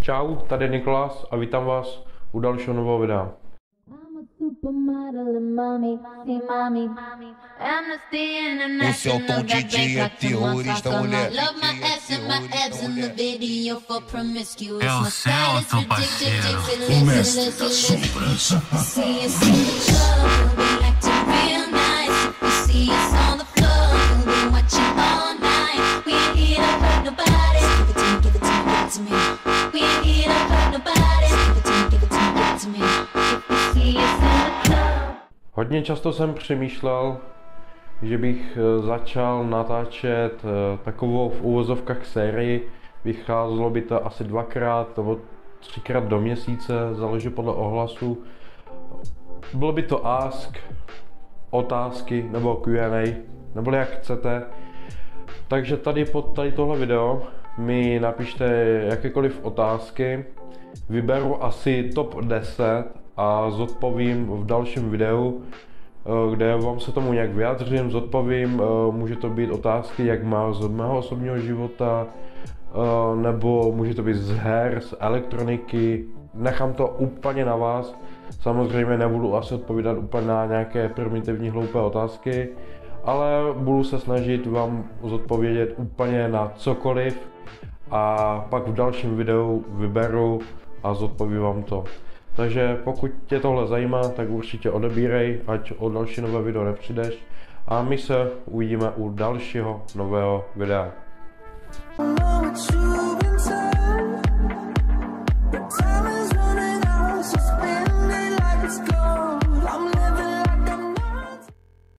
Čau, tady je Nikolas a vítám vás u dalšího nového videa. O Celton DJ é terrorista, moleque. É o Celton, parceiro. O mestre das sombras. Hodně často jsem přemýšlel, že bych začal natáčet takovou v uvozovkách sérii. Vycházelo by to asi 2x nebo 3x do měsíce, záleží podle ohlasu. Bylo by to ask, otázky nebo Q&A, nebo jak chcete. Takže tady pod tohle video mi napište jakékoliv otázky. Vyberu asi top 10 a zodpovím v dalším videu, kde vám se tomu nějak vyjádřím, zodpovím. Může to být otázky, jak má z mého osobního života, nebo může to být z her, z elektroniky. Nechám to úplně na vás. Samozřejmě nebudu asi odpovídat úplně na nějaké primitivní hloupé otázky, ale budu se snažit vám zodpovědět úplně na cokoliv a pak v dalším videu vyberu a zodpovím vám to. Takže pokud tě tohle zajímá, tak určitě odebírej, ať o další nové video nepřijdeš. A my se uvidíme u dalšího nového videa.